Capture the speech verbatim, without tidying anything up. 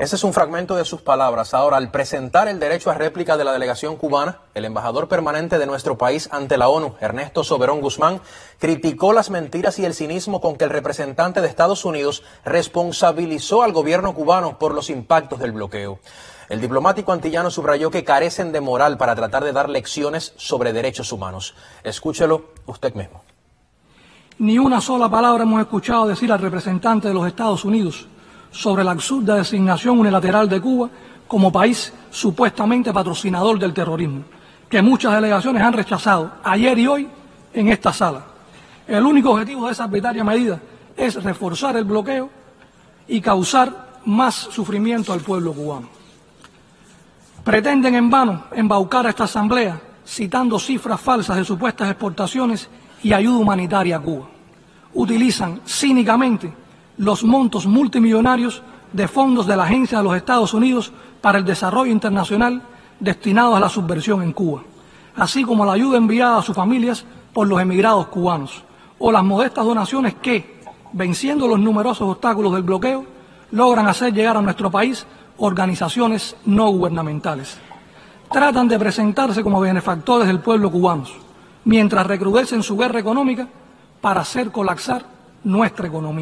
Ese es un fragmento de sus palabras. Ahora, al presentar el derecho a réplica de la delegación cubana, el embajador permanente de nuestro país ante la ONU, Ernesto Soberón Guzmán, criticó las mentiras y el cinismo con que el representante de Estados Unidos responsabilizó al gobierno cubano por los impactos del bloqueo. El diplomático antillano subrayó que carecen de moral para tratar de dar lecciones sobre derechos humanos. Escúchelo usted mismo. Ni una sola palabra hemos escuchado decir al representante de los Estados Unidos sobre la absurda designación unilateral de Cuba como país supuestamente patrocinador del terrorismo, que muchas delegaciones han rechazado ayer y hoy en esta sala. El único objetivo de esa arbitraria medida es reforzar el bloqueo y causar más sufrimiento al pueblo cubano. Pretenden en vano embaucar a esta asamblea citando cifras falsas de supuestas exportaciones y ayuda humanitaria a Cuba. Utilizan cínicamente los montos multimillonarios de fondos de la Agencia de los Estados Unidos para el Desarrollo Internacional destinados a la subversión en Cuba, así como la ayuda enviada a sus familias por los emigrados cubanos, o las modestas donaciones que, venciendo los numerosos obstáculos del bloqueo, logran hacer llegar a nuestro país organizaciones no gubernamentales. Tratan de presentarse como benefactores del pueblo cubano, mientras recrudecen su guerra económica para hacer colapsar nuestra economía.